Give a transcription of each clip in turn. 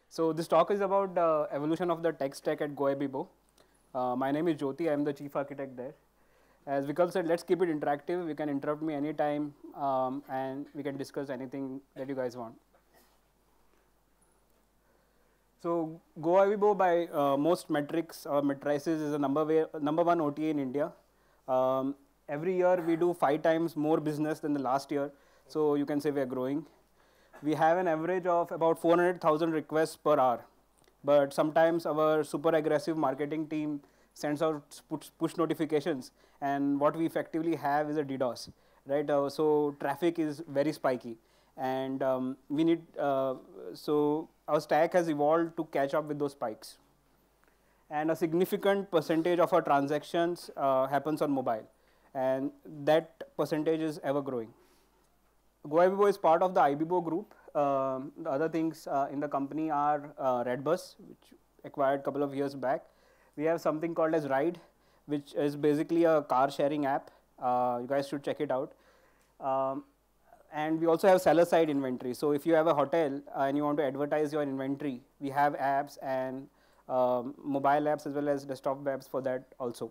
So this talk is about the evolution of the tech stack at Goibibo. My name is Jyoti. I am the chief architect there. As Vikal said, let's keep it interactive. You can interrupt me anytime, and we can discuss anything that you guys want. So Goibibo, by most metrics or matrices, is the number one OTA in India. Every year we do 5 times more business than the last year. So you can say we are growing. We have an average of about 400,000 requests per hour. But sometimes our super aggressive marketing team sends out push notifications, and what we effectively have is a DDoS, right? So traffic is very spiky, and we need, so our stack has evolved to catch up with those spikes. And a significant percentage of our transactions happens on mobile, and that percentage is ever growing. Goibibo is part of the Ibibo group. The other things in the company are Redbus, which acquired a couple of years back. We have something called as Ride, which is basically a car sharing app. You guys should check it out. And we also have seller side inventory. So if you have a hotel and you want to advertise your inventory, we have apps and mobile apps as well as desktop apps for that also.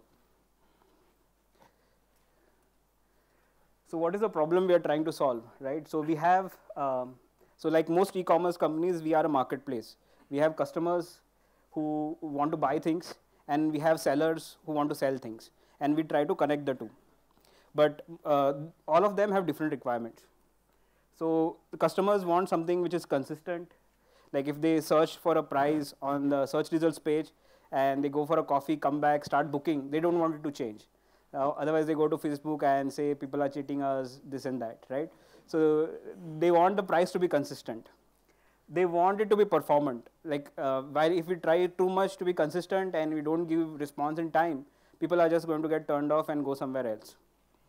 So what is the problem we are trying to solve, right? So we have, so like most e-commerce companies, we are a marketplace. We have customers who want to buy things, and we have sellers who want to sell things, and we try to connect the two. But all of them have different requirements. So the customers want something which is consistent. Like if they search for a price on the search results page, and they go for a coffee, come back, start booking, they don't want it to change. Otherwise, they go to Facebook and say people are cheating us, this and that, right? So they want the price to be consistent. They want it to be performant. Like while if we try too much to be consistent and we don't give response in time, people are just going to get turned off and go somewhere else.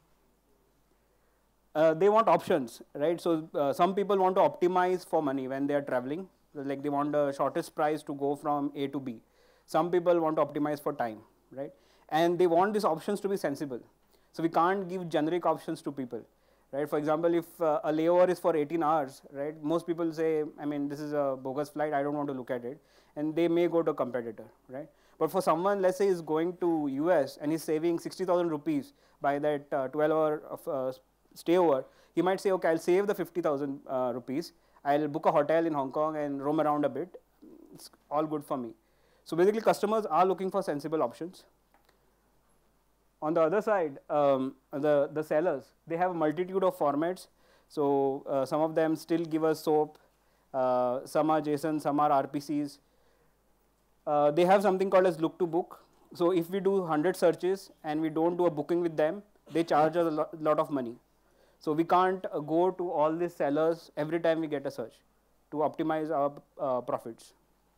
They want options, right? So some people want to optimize for money when they are traveling. Like they want the shortest price to go from A to B. Some people want to optimize for time, right? And they want these options to be sensible. So we can't give generic options to people, right? For example, if a layover is for 18 hours, right? Most people say, I mean, this is a bogus flight, I don't want to look at it. And they may go to a competitor, right? But for someone, let's say, is going to US and he's saving 60,000 rupees by that 12-hour of stayover, he might say, okay, I'll save the 50,000 rupees. I'll book a hotel in Hong Kong and roam around a bit. It's all good for me. So basically, customers are looking for sensible options. On the other side, the sellers, they have a multitude of formats. So some of them still give us SOAP, some are JSON, some are RPCs. They have something called as look to book. So if we do 100 searches and we don't do a booking with them, they charge us a lot of money. So we can't go to all these sellers every time we get a search to optimize our profits.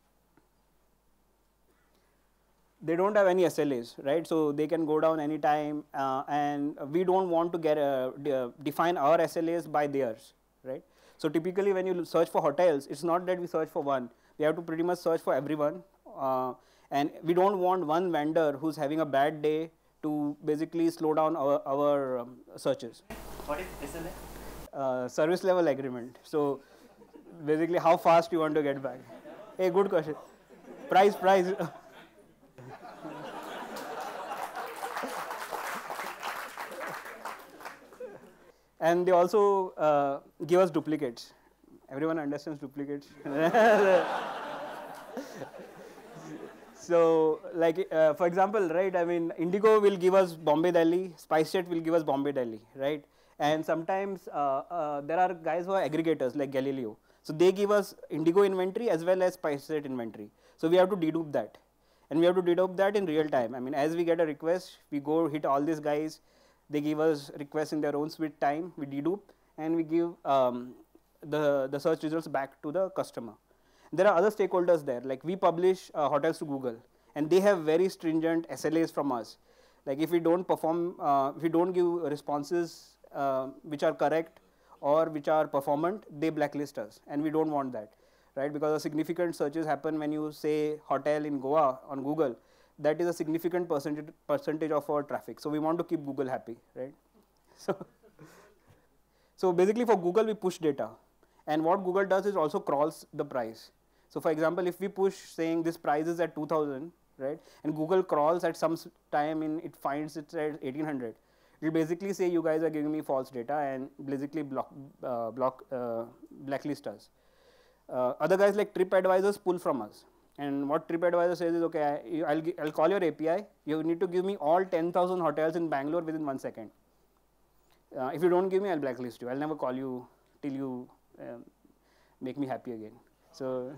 They don't have any SLAs, right? So they can go down anytime, and we don't want to define our SLAs by theirs, right? So typically when you search for hotels, it's not that we search for one. We have to pretty much search for everyone, and we don't want one vendor who's having a bad day to basically slow down our searches. What is SLA? Service level agreement. So basically how fast you want to get back. Hey, good question. Price. And they also give us duplicates. Everyone understands duplicates. So, like for example, right? I mean, Indigo will give us Bombay, Delhi. SpiceJet will give us Bombay, Delhi, right? And sometimes there are guys who are aggregators like Galileo. So they give us Indigo inventory as well as SpiceJet inventory. So we have to dedupe that, and we have to dedupe that in real time. I mean, as we get a request, we go hit all these guys. They give us requests in their own sweet time. We dedupe and we give the search results back to the customer. There are other stakeholders there, like we publish hotels to Google, and they have very stringent SLAs from us. Like if we don't perform, if we don't give responses which are correct or which are performant, they blacklist us, and we don't want that, right? Because significant searches happen when you say hotel in Goa on Google. That is a significant percentage of our traffic. So we want to keep Google happy, right? So basically for Google, we push data. And what Google does is also crawls the price. So for example, if we push saying this price is at 2000, right, and Google crawls at some time in it finds it at 1800, it will basically say you guys are giving me false data and basically blacklist us. Other guys like TripAdvisors pull from us. And what TripAdvisor says is, okay, I'll call your API. You need to give me all 10,000 hotels in Bangalore within 1 second. If you don't give me, I'll blacklist you. I'll never call you till you make me happy again. So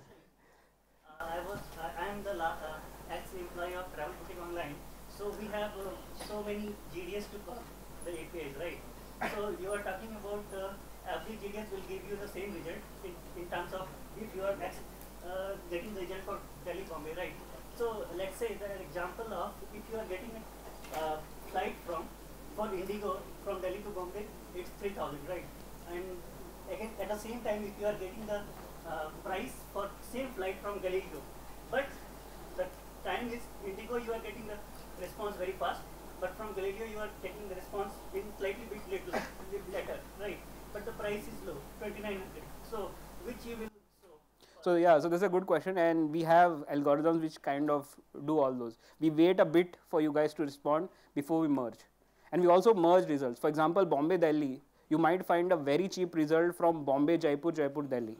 I am the ex-employee of Travel Booking Online. So we have so many GDS to call the APIs, right? So you are talking about every GDS will give you the same result in terms of if you are getting the result for Delhi, Bombay, right? So let's say the example of if you are getting a flight for Indigo from Delhi to Bombay, it's 3,000, right? And again, at the same time, if you are getting the price for same flight from Galileo, but the time is Indigo, you are getting the response very fast, but from Galileo you are taking the response in slightly bit later, right? But the price is low, 2,900. So which you will. So yeah, so this is a good question, and we have algorithms which kind of do all those. We wait a bit for you guys to respond before we merge, and we also merge results. For example, Bombay, Delhi, you might find a very cheap result from Bombay, Jaipur, Jaipur, Delhi.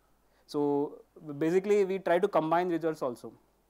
So basically, we try to combine results also.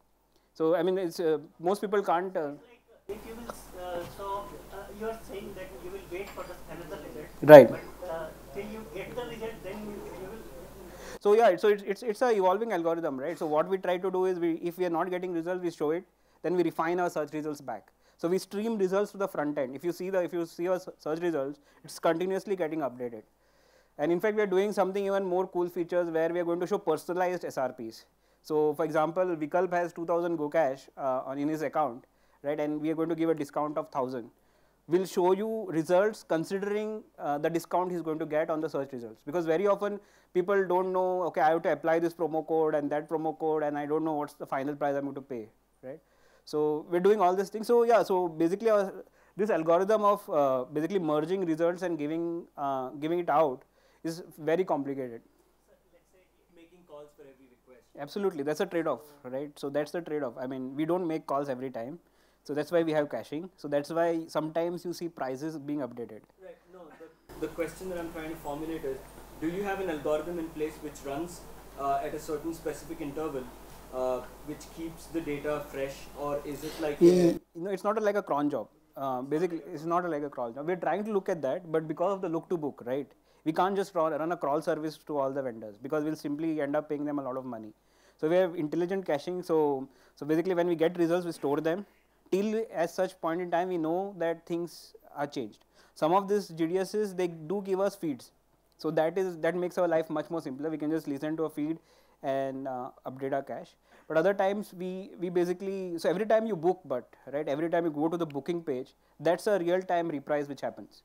So I mean, it's most people can't. If you will, you are saying that you will wait for another result. Right. But till you get the result, then you will. So yeah, so it's a evolving algorithm, right? So what we try to do is if we are not getting results, we show it, then we refine our search results back. So we stream results to the front end. If you see our search results, it's continuously getting updated. And in fact, we are doing something even more cool features where we are going to show personalized SRPs. So for example, Vikalp has 2000 GoCash in his account, right? And we are going to give a discount of 1000. We'll show you results considering the discount he's going to get on the search results. Because very often people don't know, okay, I have to apply this promo code and that promo code and I don't know what's the final price I'm going to pay, right? So we're doing all these things. So yeah, so basically this algorithm of basically merging results and giving it out is very complicated. So let's say making calls for every request. Absolutely, that's a trade-off, right? So that's the trade-off. I mean, we don't make calls every time. So that's why we have caching. So that's why sometimes you see prices being updated. Right. No, the question that I'm trying to formulate is, do you have an algorithm in place which runs at a certain specific interval, which keeps the data fresh, or is it like it's not like a cron job. Basically, it's not like a crawl job. We're trying to look at that, but because of the look to book, right? We can't just run a crawl service to all the vendors because we'll simply end up paying them a lot of money. So we have intelligent caching. So basically, when we get results, we store them. Till at such point in time, we know that things are changed. Some of these GDSs, they do give us feeds. So that makes our life much more simpler. We can just listen to a feed and update our cache. But other times we basically, so every time you book, right, every time you go to the booking page, that's a real time reprise which happens.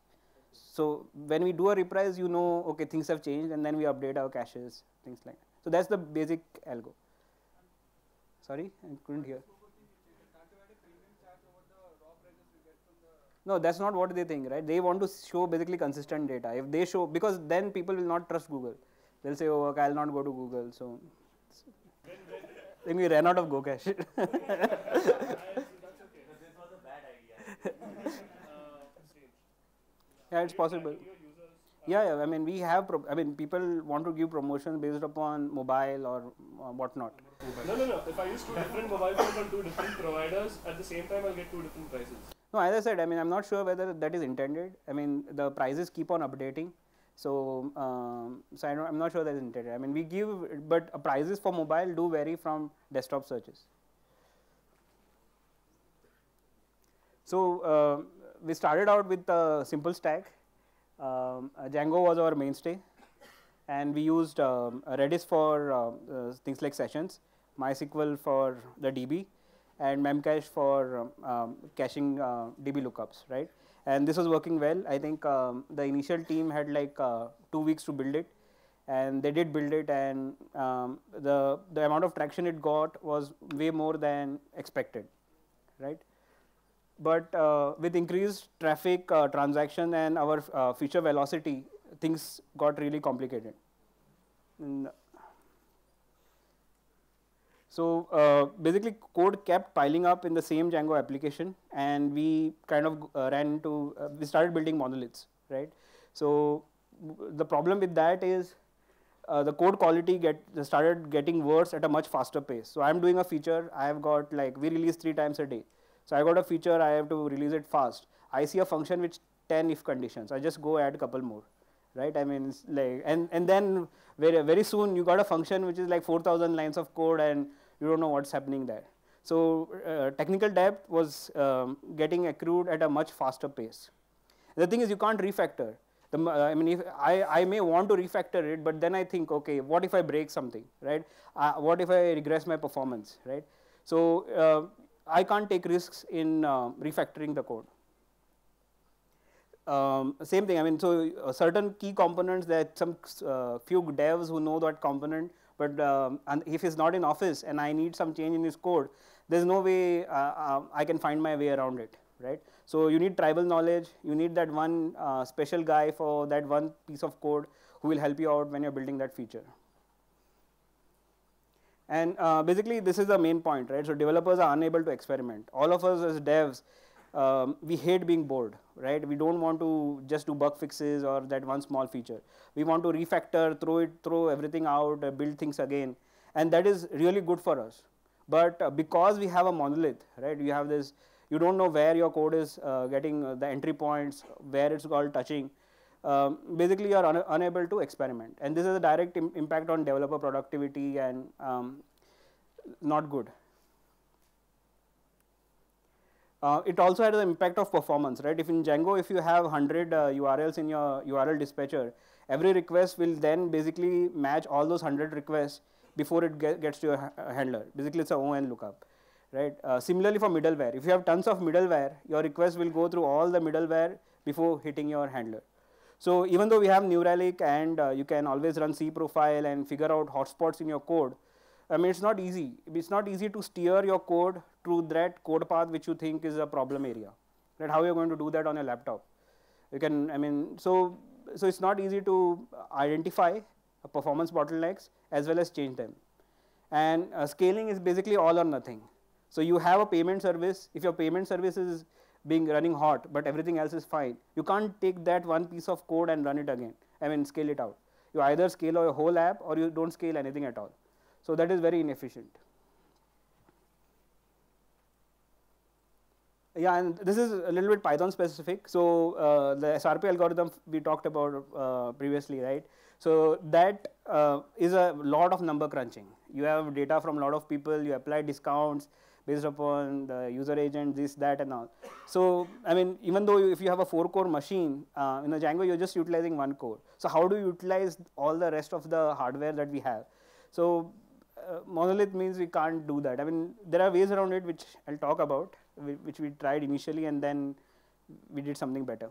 So when we do a reprise, you know, okay, things have changed, and then we update our caches, things like that. So that's the basic algo. Sorry, I couldn't hear. No, that's not what they think, right? They want to show basically consistent data. If they show, because then people will not trust Google. They'll say, oh, okay, I'll not go to Google. So then we ran out of GoCache. This was a bad idea. Yeah, it's possible. Yeah, I mean, we have, people want to give promotions based upon mobile or whatnot. No. If I use two different mobile phones on two different providers, at the same time, I'll get two different prices. No, as I said, I mean, I'm not sure whether that is intended. I mean, the prices keep on updating. So, I'm not sure that is intended. I mean, we give, but prices for mobile do vary from desktop searches. So, we started out with a simple stack. Django was our mainstay, and we used Redis for things like sessions, MySQL for the DB, and Memcache for caching DB lookups, right? And this was working well. I think the initial team had like 2 weeks to build it, and they did build it, and the amount of traction it got was way more than expected, right? But with increased traffic, transaction, and our feature velocity, things got really complicated. And So basically, code kept piling up in the same Django application, and we kind of we started building monoliths, right? So the problem with that is the code quality started getting worse at a much faster pace. So I'm doing a feature, I have got like, we release 3 times a day. So I got a feature, I have to release it fast. I see a function which 10 if conditions, I just go add a couple more, right? I mean, it's like, and then very soon you got a function which is like 4,000 lines of code and you don't know what's happening there. So technical debt was getting accrued at a much faster pace. The thing is, you can't refactor. I mean, if I may want to refactor it, but then I think, okay, what if I break something, right? What if I regress my performance, right? So I can't take risks in refactoring the code. Same thing, I mean, so certain key components, that some few devs who know that component, but and if it's not in office and I need some change in his code, there's no way I can find my way around it, right? So you need tribal knowledge, you need that one special guy for that one piece of code who will help you out when you're building that feature. And basically, this is the main point, right? So developers are unable to experiment. All of us as devs, we hate being bored, right? We don't want to just do bug fixes or that one small feature. We want to refactor, throw everything out, build things again, and that is really good for us. But because we have a monolith, right? You have this, you don't know where your code is getting the entry points, where it's all touching. Basically, you are unable to experiment, and this is a direct impact on developer productivity and not good. It also has an impact of performance, right? If in Django, if you have 100 URLs in your URL dispatcher, every request will then basically match all those 100 requests before it gets to your handler. Basically, it's a ON lookup, right? Similarly for middleware, if you have tons of middleware, your request will go through all the middleware before hitting your handler. So even though we have New Relic and you can always run cProfile and figure out hotspots in your code, I mean, it's not easy. It's not easy to steer your code through that code path which you think is a problem area. Right? How are you going to do that on your laptop? You can, I mean, so it's not easy to identify performance bottlenecks as well as change them. And scaling is basically all or nothing. So you have a payment service. If your payment service is running hot, but everything else is fine, you can't take that one piece of code and run it again. I mean, scale it out. You either scale your whole app or you don't scale anything at all. So that is very inefficient. Yeah, and this is a little bit Python specific. So the SRP algorithm we talked about previously, right? So that is a lot of number crunching. You have data from a lot of people, you apply discounts based upon the user agent, this, that, and all. So, I mean, even though if you have a 4-core machine, in a Django, you're just utilizing 1 core. So how do you utilize all the rest of the hardware that we have? So monolith means we can't do that. I mean, there are ways around it which I'll talk about, which we tried initially and then we did something better.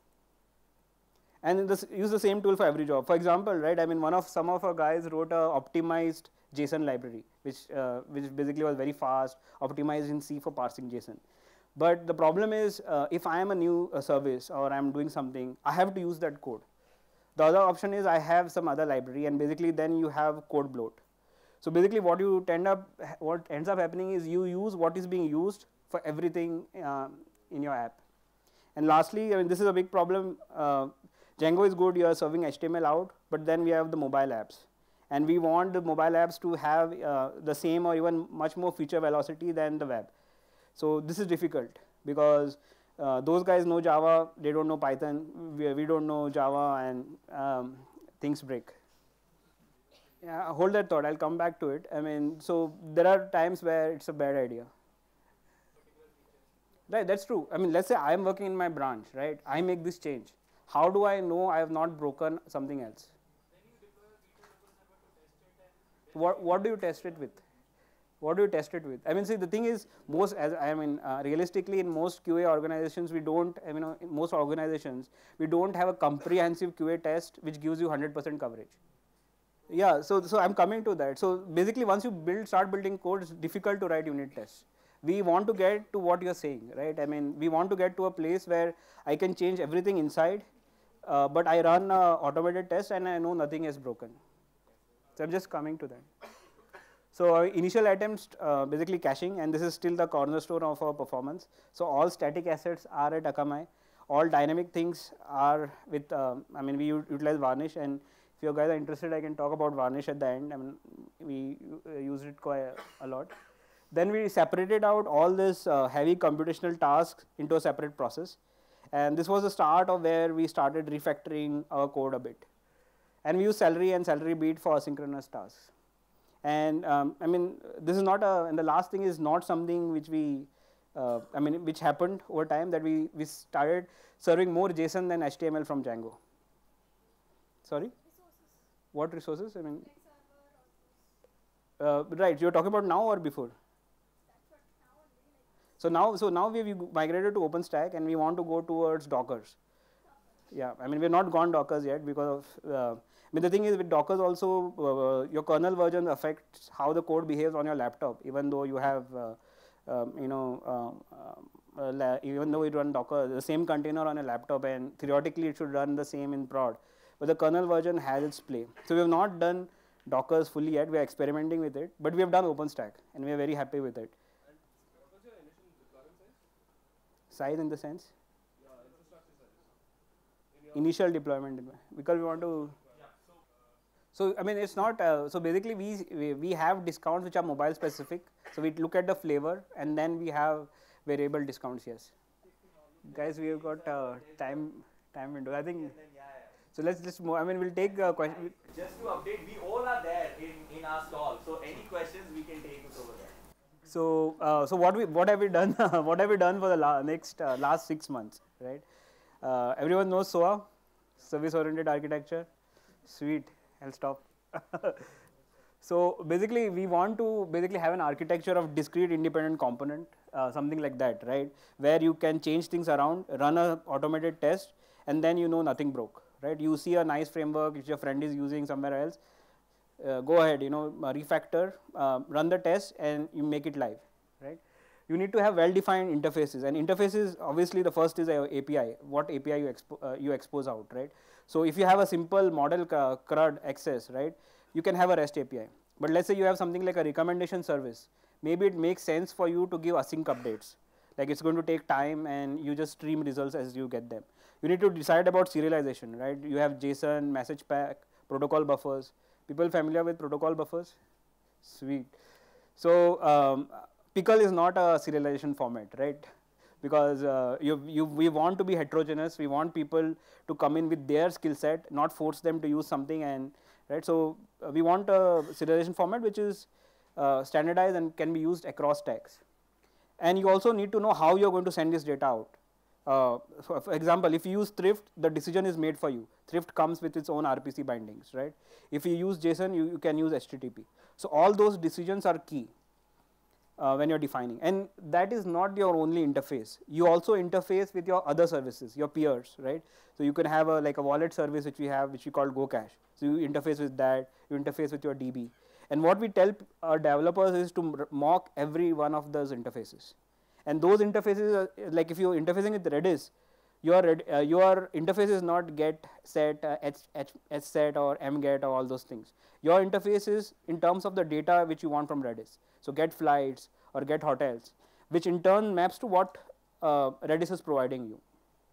And use the same tool for every job. For example, right, I mean, some of our guys wrote a optimized JSON library, which basically was very fast, optimized in C for parsing JSON. But the problem is, if I am a new service or I'm doing something, I have to use that code. The other option is I have some other library, and basically then you have code bloat. So basically what ends up happening is you use what is being used for everything in your app. And lastly, I mean, this is a big problem. Django is good, you are serving HTML out, but then we have the mobile apps. And we want the mobile apps to have the same or even much more feature velocity than the web. So this is difficult because those guys know Java, they don't know Python, we don't know Java, and things break. Yeah, hold that thought, I'll come back to it. I mean, so there are times where it's a bad idea. Right, that's true. I mean, let's say I'm working in my branch, right? I make this change. How do I know I have not broken something else? What do you test it with? What do you test it with? I mean, see, the thing is, realistically, in most QA organizations, we don't, in most organizations, we don't have a comprehensive QA test which gives you 100% coverage. Yeah, so I'm coming to that. So basically, once you start building code, it's difficult to write unit tests. We want to get to what you're saying, right? I mean, we want to get to a place where I can change everything inside, but I run an automated test and I know nothing is broken. So I'm just coming to that. So our initial attempts basically caching, and this is still the cornerstone of our performance. So all static assets are at Akamai. All dynamic things are with, I mean, we utilize Varnish, and if you guys are interested, I can talk about Varnish at the end. I mean, we use it quite a lot. Then we separated out all this heavy computational tasks into a separate process. And this was the start of where we started refactoring our code a bit. And we use Celery and Celery Beat for asynchronous tasks. And I mean, this is not a, and the last thing is not something which we, I mean, which happened over time, that we started serving more JSON than HTML from Django. Sorry? Resources. What resources? I mean, Like server or right, you're talking about now or before? that's what now only like So now we've migrated to OpenStack, and we want to go towards Dockers. Yeah, I mean, we've not gone Dockers yet because of, I mean, the thing is with Dockers also, your kernel version affects how the code behaves on your laptop, even though you have, you know, even though you run Docker, the same container on a laptop, and theoretically it should run the same in prod, but the kernel version has its play. So we have not done Dockers fully yet, we are experimenting with it, but we have done OpenStack, and we are very happy with it. And what was your initial deployment size? Size in the sense? Yeah, infrastructure size. In your Initial deployment, because we want to. So I mean, it's not. So basically, we have discounts which are mobile specific. So we look at the flavor, and then we have variable discounts. Yes, guys, we have got time window. I think. So let's just move. I mean, we'll take question. Just to update, we all are there in our stall. So any questions we can take it over there. So what have we done? What have we done for the last 6 months? Right. Everyone knows SOA, service oriented architecture. Sweet. I'll stop. So basically, we want to basically have an architecture of discrete independent component, something like that, right? Where you can change things around, run a automated test, and then you know nothing broke, right? You see a nice framework which your friend is using somewhere else, go ahead, you know, refactor, run the test, and you make it live, right? You need to have well-defined interfaces, and interfaces, obviously, the first is a API. What API you expose out, right? So if you have a simple model CRUD access, right, you can have a REST API. But let's say you have something like a recommendation service. Maybe it makes sense for you to give async updates. Like it's going to take time, and you just stream results as you get them. You need to decide about serialization, right? You have JSON, message pack, protocol buffers. People familiar with protocol buffers? Sweet. So Pickle is not a serialization format, right? Because we want to be heterogeneous. We want people to come in with their skill set, not force them to use something. And right, so we want a serialization format which is standardized and can be used across stacks. And you also need to know how you're going to send this data out. So for example, if you use Thrift, the decision is made for you. Thrift comes with its own RPC bindings, right? If you use JSON, you can use HTTP. So all those decisions are key when you're defining. And that is not your only interface. You also interface with your other services, your peers, right? So you can have like a wallet service which we have, which we call GoCache. So you interface with that, you interface with your DB. And what we tell our developers is to mock every one of those interfaces. And those interfaces, are, like if you're interfacing with Redis, your interface is not get, set, set or mget or all those things. Your interface is in terms of the data which you want from Redis. So get flights or get hotels, which in turn maps to what Redis is providing you.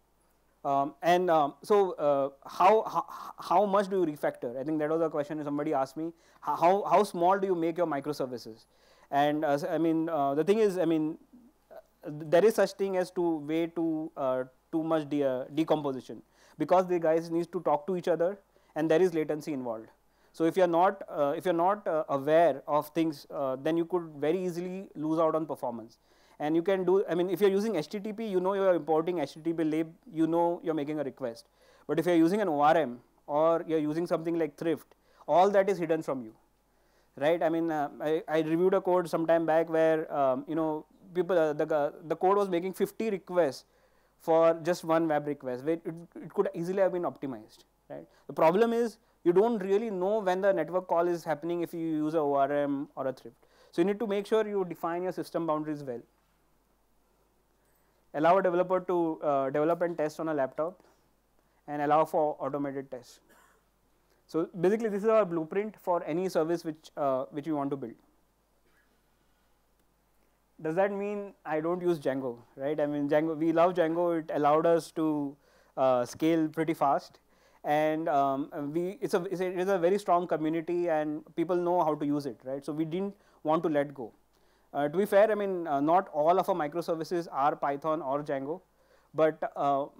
So how much do you refactor? I think that was a question somebody asked me. How small do you make your microservices? And I mean, the thing is, I mean, there is such thing as too much decomposition, because the guys need to talk to each other, and there is latency involved. So if you're not aware of things, then you could very easily lose out on performance. And you can do, I mean, if you're using HTTP, you know you're importing HTTP lib, you know you're making a request. But if you're using an ORM or you're using something like Thrift, all that is hidden from you, right? I mean, I reviewed a code some time back where you know, people the code was making 50 requests for just one web request. It could easily have been optimized, right? The problem is you don't really know when the network call is happening if you use a ORM or a Thrift. So you need to make sure you define your system boundaries well. Allow a developer to develop and test on a laptop, and allow for automated tests. So basically, this is our blueprint for any service which we want to build. does that mean I don't use Django, right? I mean, Django, we love Django. It allowed us to scale pretty fast, and it's a very strong community, and people know how to use it, right? So we didn't want to let go. To be fair, I mean, not all of our microservices are Python or Django, but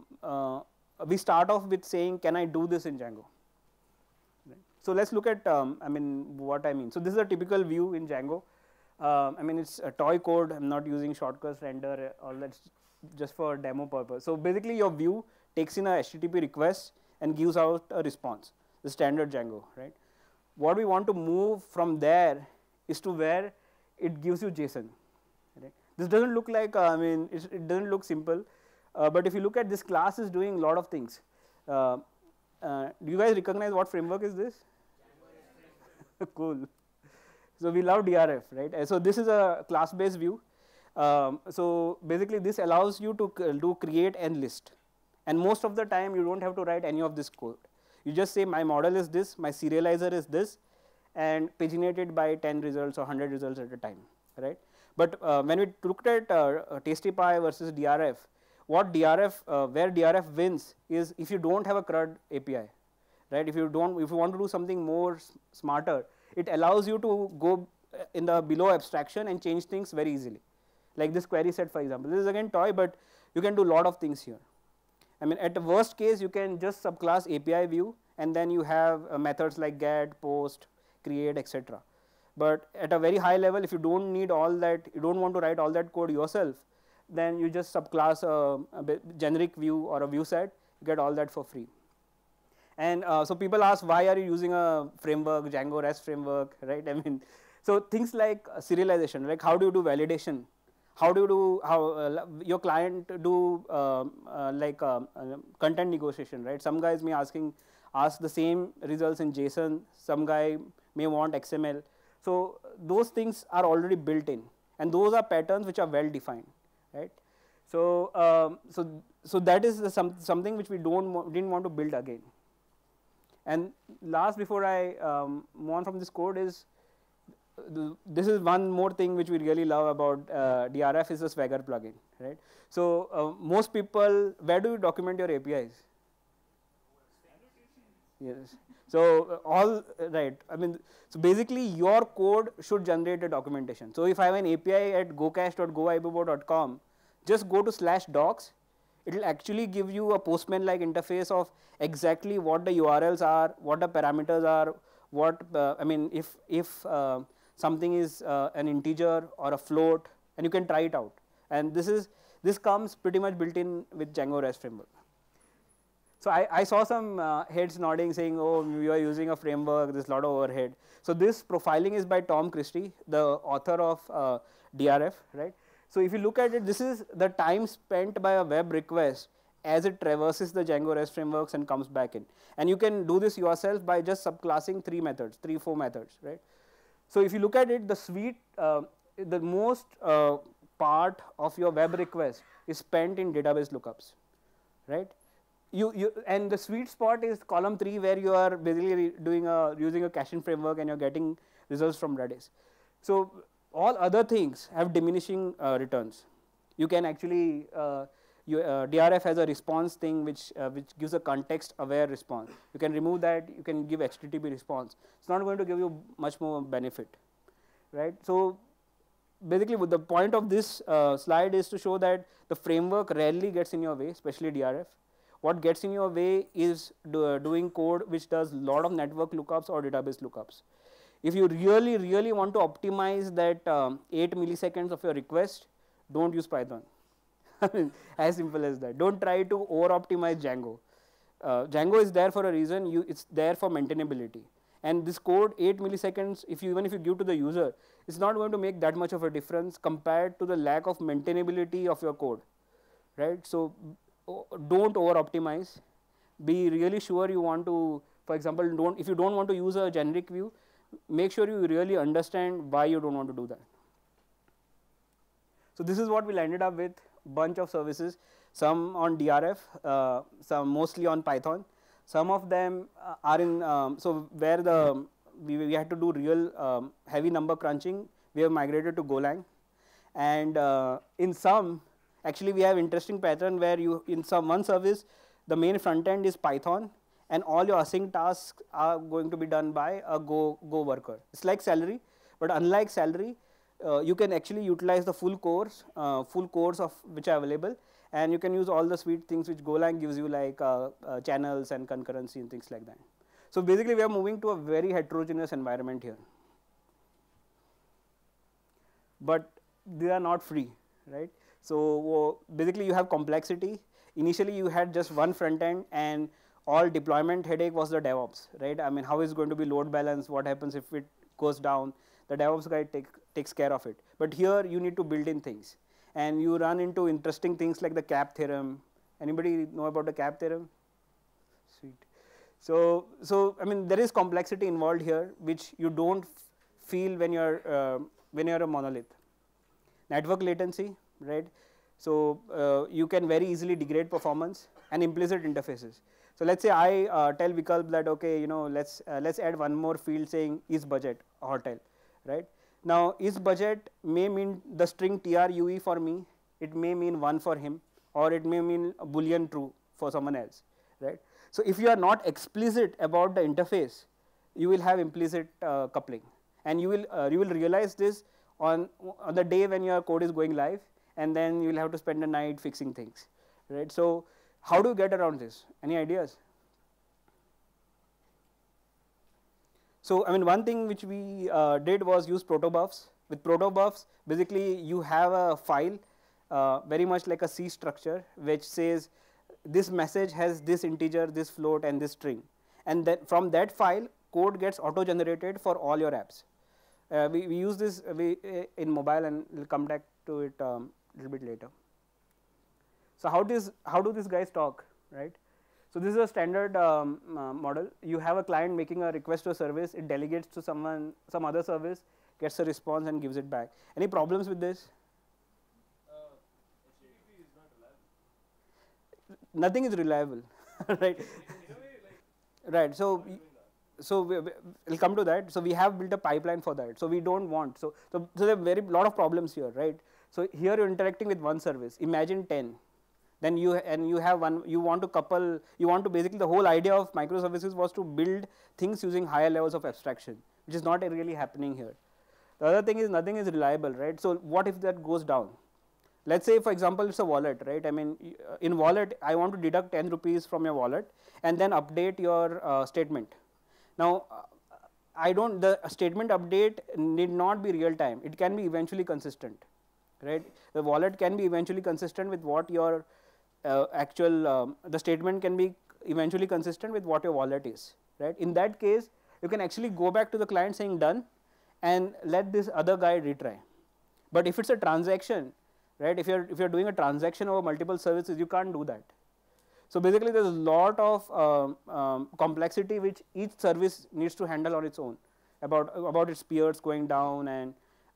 we start off with saying, can I do this in Django? Right. So let's look at, I mean, what I mean. So this is a typical view in Django. I mean, it's a toy code. I'm not using shortcuts, render, all that's just for demo purpose. So basically, your view takes in a HTTP request and gives out a response, the standard Django, right? What we want to move from there is to where it gives you JSON. Right? This doesn't look like, I mean, it doesn't look simple, but if you look at this class is doing a lot of things. Do you guys recognize what framework is this? Cool. So we love DRF, right? So this is a class-based view. So basically, this allows you to do create and list. And most of the time, you don't have to write any of this code. You just say my model is this, my serializer is this, and paginate it by 10 results or 100 results at a time, right? But when we looked at TastyPy versus DRF, what DRF, where DRF wins is if you don't have a CRUD API, right? If you want to do something more smarter, it allows you to go in the below abstraction and change things very easily. Like this query set, for example. This is again toy, but you can do a lot of things here. I mean, at the worst case, you can just subclass API view, and then you have methods like get, post, create, etc. But at a very high level, if you don't need all that, you don't want to write all that code yourself, then you just subclass a generic view or a view set, you get all that for free. And so people ask, why are you using a framework, Django REST framework, right? I mean, so things like serialization, like how do you do validation? How do you do, your client do content negotiation, right? Some guys may ask the same results in JSON, some guy may want XML. So those things are already built in, and those are patterns which are well defined, right? So so that is something which we didn't want to build again. And last, before I move on from this code, is this is one more thing which we really love about DRF is the Swagger plugin, right? So most people, where do you document your APIs? Yes. So all right. I mean, so basically your code should generate a documentation. So if I have an API at gocache.goibibo.com, just go to /docs. It will actually give you a Postman-like interface of exactly what the URLs are, what the parameters are, what I mean, if something is an integer or a float, and you can try it out. And this comes pretty much built in with Django REST framework. So I saw some heads nodding, saying, "Oh, you are using a framework. There's a lot of overhead." So this profiling is by Tom Christie, the author of DRF, right? So if you look at it, this is the time spent by a web request as it traverses the Django REST frameworks and comes back in. And you can do this yourself by just subclassing 4 methods, right? So if you look at it, the suite, the most part of your web request is spent in database lookups, right? And the sweet spot is column 3, where you are basically using a caching framework and you're getting results from Redis. So all other things have diminishing returns. You can actually DRF has a response thing which gives a context-aware response. You can remove that. You can give HTTP response. It's not going to give you much more benefit, right? So basically, the point of this slide is to show that the framework rarely gets in your way, especially DRF. What gets in your way is doing code which does a lot of network lookups or database lookups. If you really, really want to optimize that 8 milliseconds of your request, don't use Python. As simple as that. Don't try to over-optimize Django. Django is there for a reason. It's there for maintainability. And this code, 8 milliseconds, even if you give to the user, it's not going to make that much of a difference compared to the lack of maintainability of your code, right? So don't over-optimize. Be really sure you want to, for example, if you don't want to use a generic view, make sure you really understand why you don't want to do that. So this is what we ended up with, bunch of services, some on DRF, some mostly on Python. Some of them are in, so where we had to do real heavy number crunching, we have migrated to Golang. And in some, actually we have interesting pattern where you, in some one service, the main front end is Python, and all your async tasks are going to be done by a Go worker. It's like salary, but unlike salary, you can actually utilize the full course of which are available, and you can use all the sweet things which Golang gives you, like channels and concurrency and things like that. So basically we are moving to a very heterogeneous environment here. But they are not free, right? So basically you have complexity. Initially you had just one front end, and all deployment headache was the DevOps, right? I mean, how is going to be load balance? What happens if it goes down? The DevOps guy takes care of it. But here you need to build in things, and you run into interesting things like the CAP theorem. Anybody know about the CAP theorem? Sweet. So I mean, there is complexity involved here, which you don't feel when you're a monolith. Network latency, right? So you can very easily degrade performance, and implicit interfaces. So let's say I tell Vikalp that, okay, you know, let's add one more field saying is budget hotel, right? Now is budget may mean the string true for me, it may mean 1 for him, or it may mean a boolean true for someone else, right? So if you are not explicit about the interface, you will have implicit coupling, and you will realize this on the day when your code is going live, and then you will have to spend the night fixing things, right? So how do you get around this? Any ideas? So I mean, one thing which we did was use protobufs. With protobufs, basically you have a file very much like a C structure, which says this message has this integer, this float, and this string, and then from that file code gets auto generated for all your apps. We use this in mobile, and we'll come back to it a little bit later. So how do these guys talk, right? So this is a standard model. You have a client making a request to a service, it delegates to some other service, gets a response and gives it back. Any problems with this? HTTP is not reliable. Nothing is reliable, right? In a way, like, Right. So we'll come to that. So we have built a pipeline for that. So we don't want, so there are very lot of problems here, right? So here you're interacting with one service. Imagine 10. Then you have one. You want to couple. You want to basically, the whole idea of microservices was to build things using higher levels of abstraction, which is not really happening here. The other thing is nothing is reliable, right? So what if that goes down? Let's say, for example, it's a wallet, right? I mean, in wallet, I want to deduct 10 rupees from your wallet and then update your statement. Now, the statement update need not be real time. It can be eventually consistent, right? The wallet can be eventually consistent with what your the statement can be eventually consistent with what your wallet is, right? In that case, you can actually go back to the client saying done and let this other guy retry. But if it's a transaction, right? If you're doing a transaction over multiple services, you can't do that. So basically, there's a lot of complexity which each service needs to handle on its own, about its peers going down, and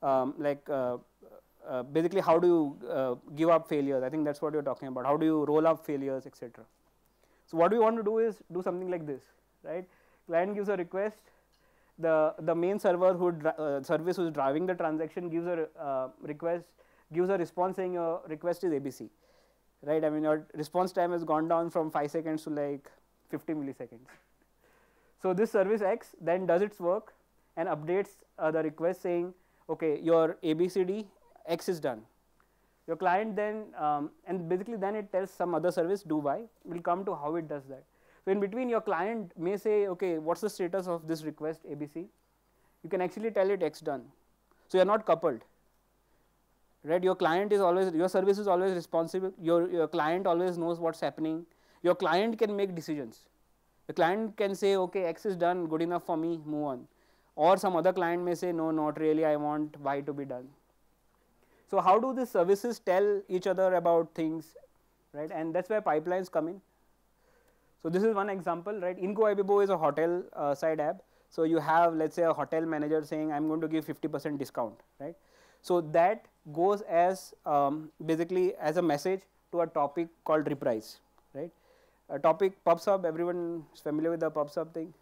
basically how do you give up failures. I think that's what you're talking about. How do you roll up failures, etc. So what we want to do is do something like this, right? Client gives a request. The main server service who's driving the transaction gives a gives a response saying your request is ABC, right? I mean, your response time has gone down from 5 seconds to like 50 milliseconds. So this service X then does its work and updates the request saying, okay, your ABCD X is done. Your client then, and basically then it tells some other service do Y. We'll come to how it does that. So in between, your client may say, okay, what's the status of this request ABC? You can actually tell it X done. So you're not coupled, right? Your client is always, your service is always responsible. Your client always knows what's happening. Your client can make decisions. The client can say, okay, X is done, good enough for me, move on. Or some other client may say, no, not really, I want Y to be done. So how do these services tell each other about things, right? And that's where pipelines come in. So this is one example, right? In Goibibo is a hotel side app. So you have, let's say, a hotel manager saying, I'm going to give 50% discount, right? So that goes as basically as a message to a topic called reprise, right? A topic pops up. Everyone is familiar with the pops up thing.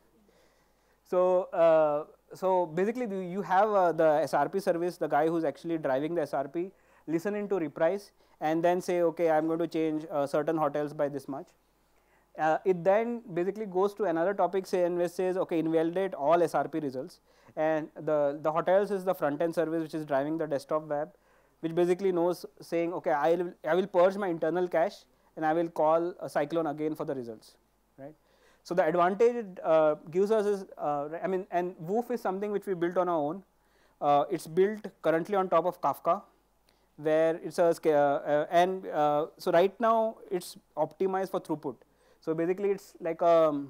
So so basically you have the SRP service, the guy who's actually driving the SRP listen into reprice, and then say, okay, I'm going to change certain hotels by this much. It then basically goes to another topic, say, and which says, okay, invalidate all SRP results. And the hotels is the front end service which is driving the desktop web, which basically knows saying, okay, I will purge my internal cache and I will call a Cyclone again for the results, right? So the advantage it gives us is, I mean, and Woof is something which we built on our own. It's built currently on top of Kafka, where it's a so right now it's optimized for throughput. So basically, it's like and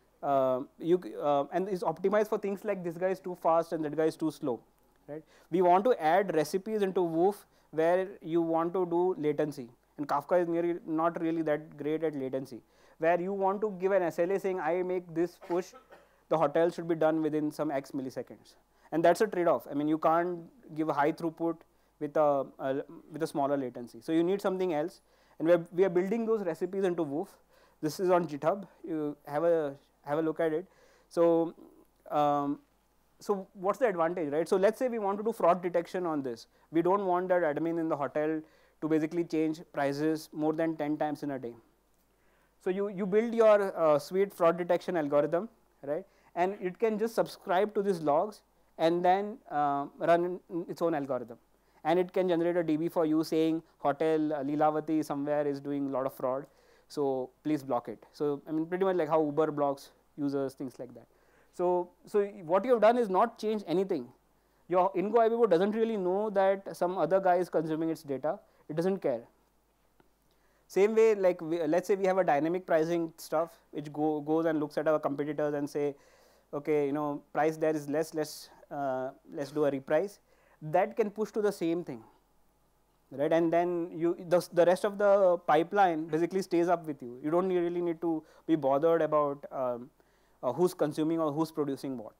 it's optimized for things like this guy is too fast and that guy is too slow, right? We want to add recipes into Woof where you want to do latency, and Kafka is not really that great at latency. Where you want to give an SLA saying I make this push, the hotel should be done within some X milliseconds, and that's a trade-off. I mean, you can't give a high throughput with a smaller latency. So you need something else, and we are building those recipes into Woof. This is on GitHub. You have a look at it. So so what's the advantage, right? So let's say we want to do fraud detection on this. We don't want that admin in the hotel to basically change prices more than 10 times in a day. So you build your sweet fraud detection algorithm, right? And it can just subscribe to these logs and then run its own algorithm. And it can generate a DB for you saying hotel Leelavati somewhere is doing a lot of fraud, so please block it. So I mean, pretty much like how Uber blocks users, things like that. So what you have done is not change anything. Your Goibibo doesn't really know that some other guy is consuming its data. It doesn't care. Same way, like let's say we have a dynamic pricing stuff which goes and looks at our competitors and say, okay, you know, price there is less, let's do a reprice. That can push to the same thing, right? And then the rest of the pipeline basically stays up with you. You don't really need to be bothered about who's consuming or who's producing what.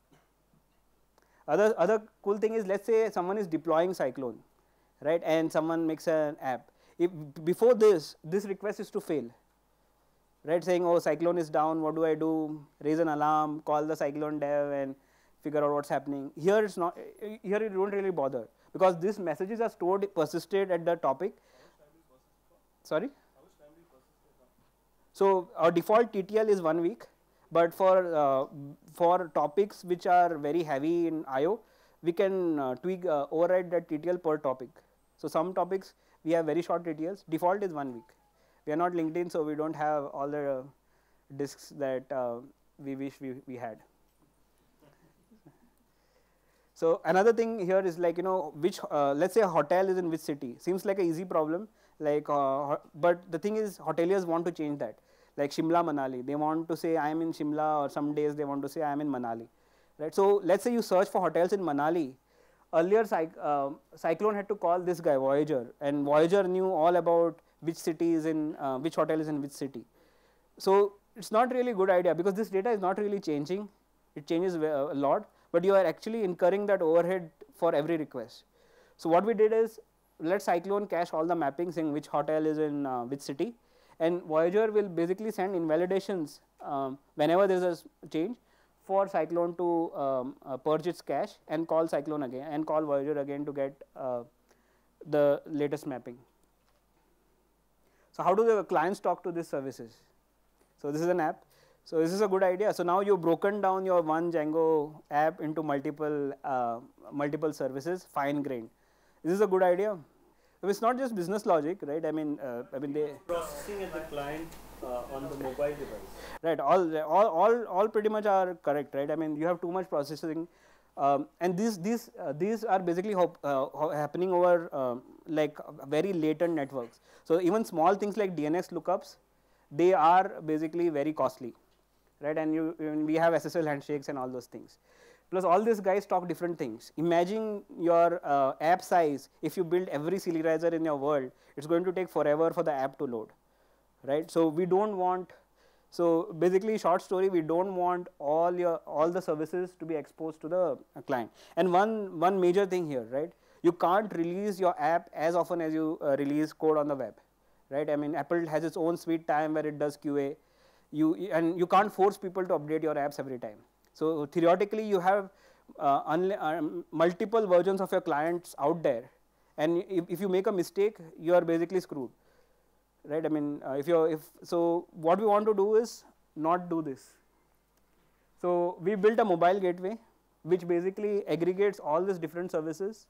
Other cool thing is, let's say someone is deploying Cyclone, right? And someone makes an app. If before this request is to fail, right? Saying, oh, Cyclone is down, what do I do? Raise an alarm, call the Cyclone dev and figure out what's happening. Here it's not. Here you don't really bother because these messages are stored, persisted at the topic. Sorry. So our default TTL is 1 week, but for topics which are very heavy in I/O, we can tweak override that TTL per topic. So some topics we have very short TTLs. Default is 1 week. We are not LinkedIn, so we don't have all the disks that we wish we had. So another thing here is like, you know, which let's say a hotel is in which city. Seems like an easy problem. Like, but the thing is, hoteliers want to change that. Like Shimla, Manali, they want to say I am in Shimla, or some days they want to say I am in Manali, right? So let's say you search for hotels in Manali. Earlier, Cyclone had to call this guy Voyager, and Voyager knew all about which city is in which hotel is in which city. So it's not really a good idea because this data is not really changing. It changes a lot, but you are actually incurring that overhead for every request. So what we did is, let Cyclone cache all the mappings in which hotel is in which city, and Voyager will basically send invalidations whenever there is a change for Cyclone to purge its cache and call Cyclone again and call Voyager again to get the latest mapping. So how do the clients talk to these services? So this is an app. So this is a good idea. So now you've broken down your one Django app into multiple services, fine grained. This is a good idea. It's not just business logic, right? I mean they Processing at the client on the mobile device. Right. All pretty much are correct, right? I mean, you have too much processing, and these are basically happening over like very latent networks. So even small things like DNS lookups, they are basically very costly, right? And we have SSL handshakes and all those things. Plus, all these guys talk different things. Imagine your app size. If you build every serializer in your world, it's going to take forever for the app to load, right? So we don't want. So basically, short story, we don't want all the services to be exposed to the client. And one major thing here, right? You can't release your app as often as you release code on the web, right? I mean, Apple has its own sweet time where it does QA. You can't force people to update your apps every time. So theoretically, you have multiple versions of your clients out there, and if you make a mistake, you are basically screwed, right? I mean, so what we want to do is not do this. So we built a mobile gateway which basically aggregates all these different services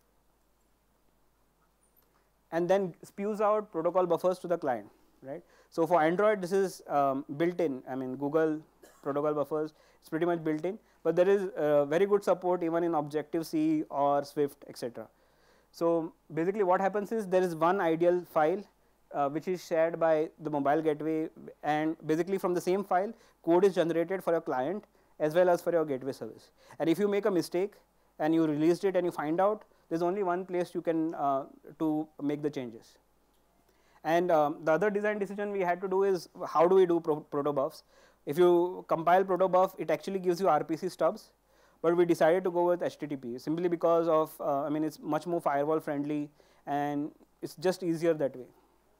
and then spews out protocol buffers to the client, right? So for Android, this is built-in. I mean, Google protocol buffers, it's pretty much built-in, but there is very good support even in Objective-C or Swift, etc. So basically what happens is there is one ideal file which is shared by the mobile gateway, and basically from the same file, code is generated for your client as well as for your gateway service. And if you make a mistake and you released it and you find out, there's only one place you can to make the changes. And the other design decision we had to do is how do we do protobufs. If you compile protobuf, it actually gives you RPC stubs, but we decided to go with HTTP simply because of, I mean, it's much more firewall friendly and it's just easier that way.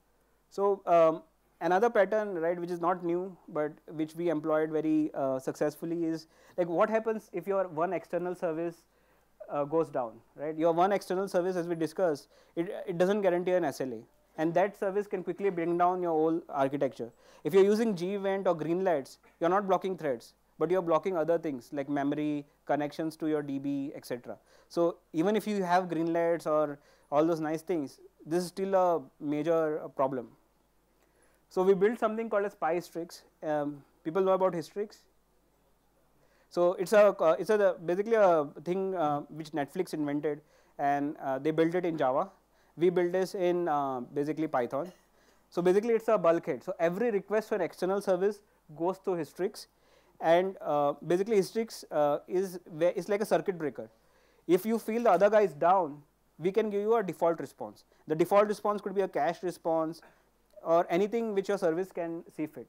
So another pattern, right, which is not new, but which we employed very successfully is like what happens if your one external service goes down, right? Your one external service, as we discussed, it doesn't guarantee an SLA, and that service can quickly bring down your whole architecture. If you're using gEvent or Greenlights, you're not blocking threads, but you're blocking other things like memory, connections to your DB, etc. So even if you have Greenlights or all those nice things, this is still a major problem. So we built something called as PyHistrix. People know about Histrix? So it's basically a thing which Netflix invented, and they built it in Java. We built this in basically Python. So basically it's a bulkhead. So every request for an external service goes to Histrix, and basically Histrix is like a circuit breaker. If you feel the other guy is down, we can give you a default response. The default response could be a cached response or anything which your service can see fit.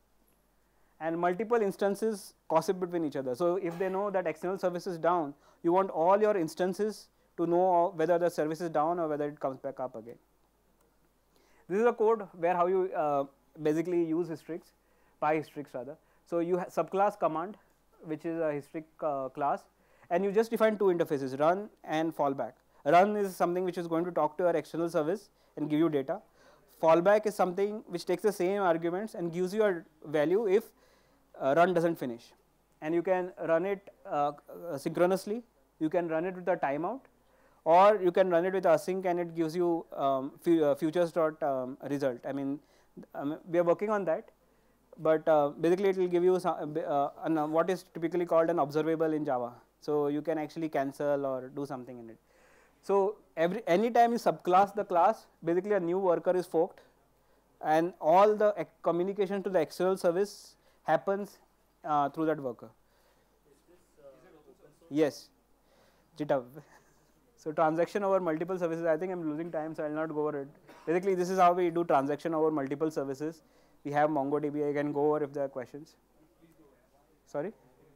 And multiple instances gossip between each other. So if they know that external service is down, you want all your instances to know whether the service is down or whether it comes back up again. This is a code where how you basically use Histrix, PyHistrix rather. So you have subclass command, which is a Histrix class, and you just define two interfaces, run and fallback. Run is something which is going to talk to your external service and give you data. Fallback is something which takes the same arguments and gives you a value if run doesn't finish. And you can run it synchronously, you can run it with a timeout, or you can run it with async and it gives you futures.result. I mean, we are working on that, but basically it will give you what is typically called an observable in Java. So you can actually cancel or do something in it. So anytime you subclass the class, basically a new worker is forked, and all the communication to the external service happens through that worker. Yes, GitHub. So transaction over multiple services. I think I'm losing time, so I'll not go over it. Basically, this is how we do transaction over multiple services. We have MongoDB. I can go over if there are questions. Sorry.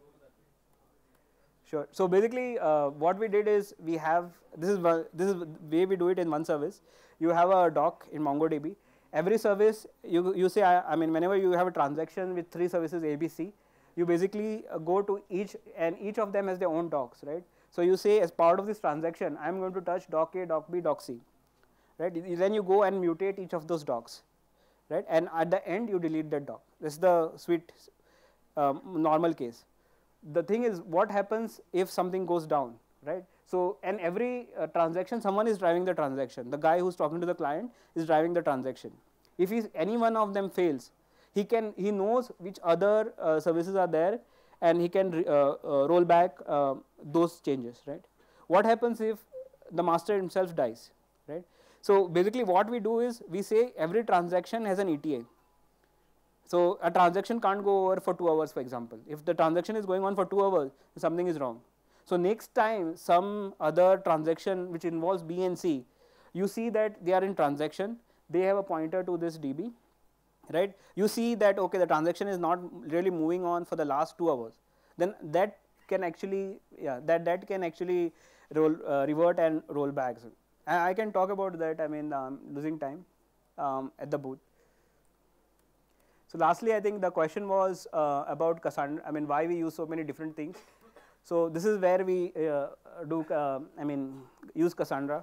Sure. So basically, what we did is we have this is the way we do it in one service. You have a doc in MongoDB. Every service you say I mean whenever you have a transaction with 3 services ABC, you basically go to each, and each of them has their own docs, right? So you say as part of this transaction, I am going to touch doc A, doc B, doc C, right? Then you go and mutate each of those docs, right? And at the end you delete that doc. This is the sweet normal case. The thing is, what happens if something goes down, right? So, and every transaction, someone is driving the transaction. The guy who's talking to the client is driving the transaction. If any one of them fails, he knows which other services are there, and he can roll back those changes, right? What happens if the master himself dies, right? So basically, what we do is we say every transaction has an ETA. So a transaction can't go over for 2 hours, for example. If the transaction is going on for 2 hours, something is wrong. So next time some other transaction which involves B and C, you see that they are in transaction, they have a pointer to this DB, right? You see that okay, the transaction is not really moving on for the last 2 hours. Then that can actually, that can actually revert and roll back. So I can talk about that. I mean, losing time at the booth. So lastly, I think the question was about Cassandra. I mean, why we use so many different things. So this is where we use Cassandra.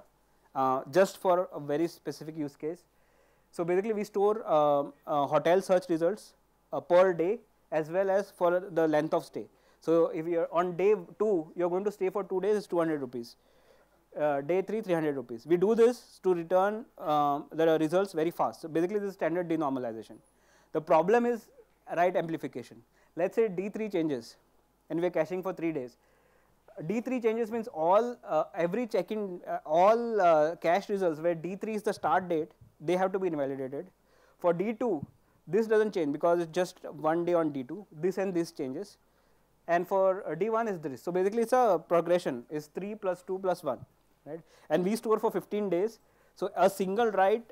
just for a very specific use case. So basically, we store hotel search results per day as well as for the length of stay. So if you're on day 2, you're going to stay for 2 days, it's 200 rupees. Day 3, 300 rupees. We do this to return the results very fast. So basically, this is standard denormalization. The problem is right amplification. Let's say D3 changes, and we're caching for 3 days. D3 changes means all every check-in, all cache results where D3 is the start date, they have to be invalidated. For D2, this doesn't change because it's just 1 day on D2. This and this changes. And for D1 is this. So basically, it's a progression. It's 3 plus 2 plus 1, right? And we store for 15 days. So a single write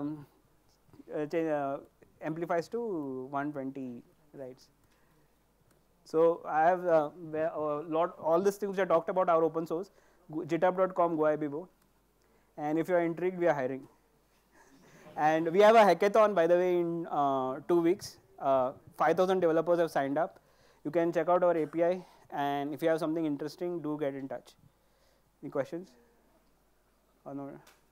amplifies to 120 writes. So I have all these things which I talked about are open source. GitHub.com Goibibo, and if you are intrigued, we are hiring. And we have a hackathon, by the way, in 2 weeks. 5,000 developers have signed up. You can check out our API, and if you have something interesting, do get in touch. Any questions? Oh, no.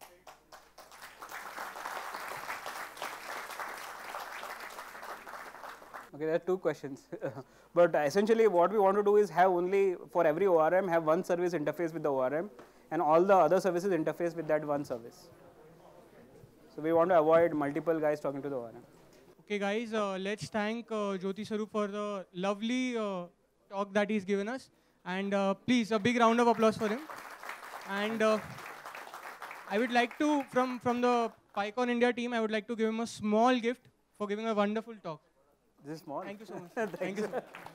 Okay, there are 2 questions. But essentially, what we want to do is have only, for every ORM, have one service interface with the ORM, and all the other services interface with that one service. So we want to avoid multiple guys talking to the ORM. Okay, guys, let's thank Jyoti Sarup for the lovely talk that he's given us. And please, a big round of applause for him. And I would like to, from the PyCon India team, I would like to give him a small gift for giving a wonderful talk. This is small. Thank you so much. Thank you so much.